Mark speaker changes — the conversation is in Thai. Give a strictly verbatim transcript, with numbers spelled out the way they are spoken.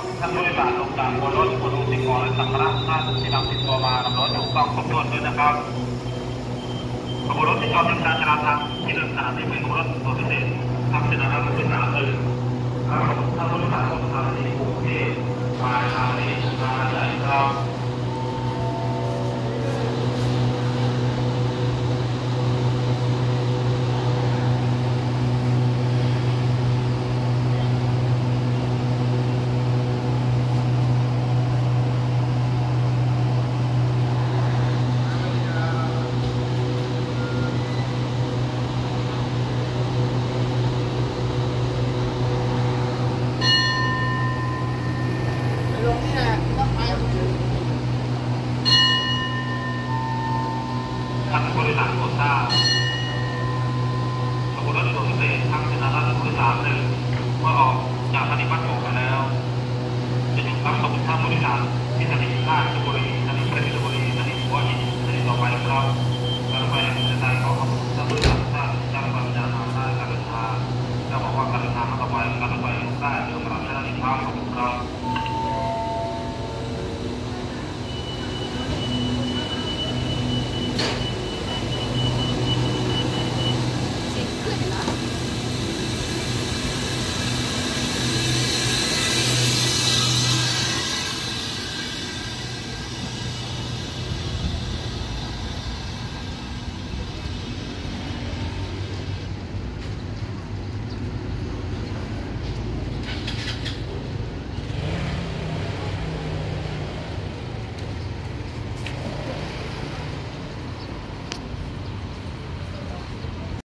Speaker 1: ท่านผู้โดยสารลงจากบนรถบนรถสิ่งของและสัมภาระท่านที่นำติดตัวมานำรถถูกต้องครบถ้วนด้วยนะครับขบวนรถที่จอดในการจราจรที่หนึ่งสถานีเป็นขบวนรถตัวพิเศษทำเป็นอะไรผู้โดยสารเลยท่านผู้โดยสารลงสถานีกรุงเทพมาสถานีนาใหญ่ครับท่านผู้โดยสารโปรดทราบขบวนรถตัวพิเศษทางชนะรัฐผู้โดยสารหนึ่งเมื่อออกจากสถานีบ้านโป่งมาแล้วจะหยุดรับส่งท่านผู้โดยสารที่สถานีราชบุรีสถานีเพชรบุรีสถานีหัวหินสถานีต่อไปครับแล้วไปสถานีของ